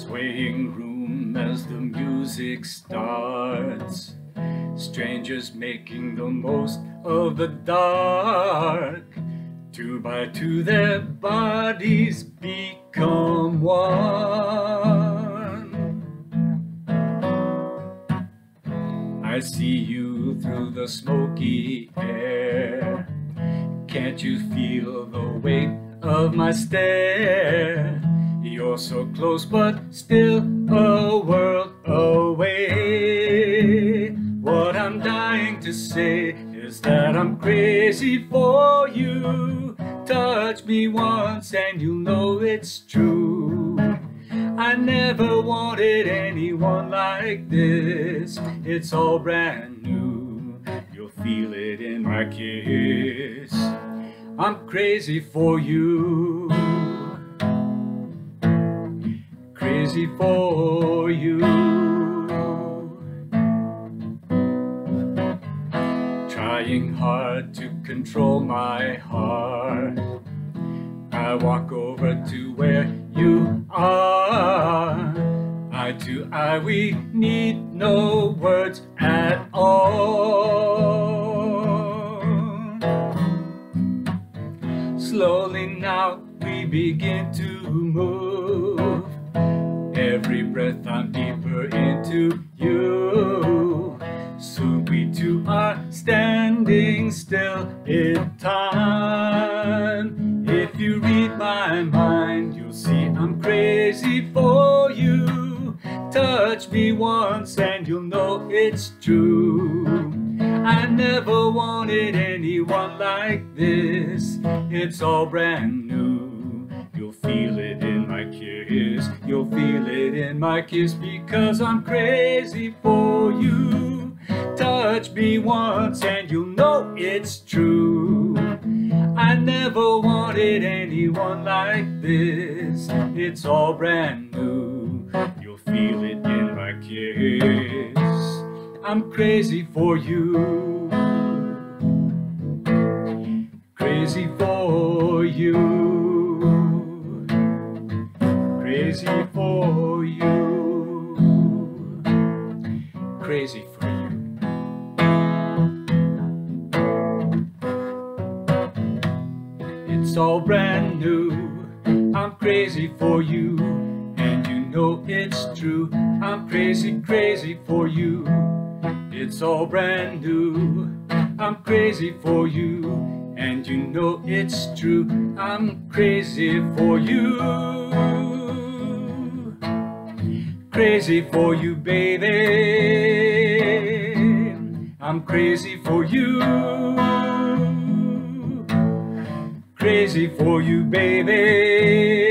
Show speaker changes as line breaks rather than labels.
swaying room as the music starts, strangers making the most of the dark. 2 by 2 their bodies become one. I see you through the smoky air. Can't you feel the weight of my stare? You're so close but still a world away. What I'm dying to say is that I'm crazy for you. Touch me once and you'll know it's true. I never wanted anyone like this. It's all brand new. You'll feel it in my kiss. I'm crazy for you. Crazy for you. Trying hard to control my heart, I walk over to where you are. Eye to eye, we need no words at all. Slowly now we begin to move. Every breath I'm deeper into you. Soon we two are standing still in time. If you read my mind, you'll see I'm crazy for you. Touch me once and you'll know it's true. I never wanted anyone like this. It's all brand new. You'll feel it in my kiss. You'll feel it in my kiss because I'm crazy for you. Touch me once and you'll know it's true. I never wanted anyone like this. It's all brand new. You'll feel it in my kiss. I'm crazy for you. Crazy for you. Crazy for you. Crazy for you. It's all brand new. I'm crazy for you, and you know it's true. I'm crazy, crazy for you. It's all brand new. I'm crazy for you, and you know it's true. I'm crazy for you. Crazy for you, baby. I'm crazy for you. Crazy for you, baby.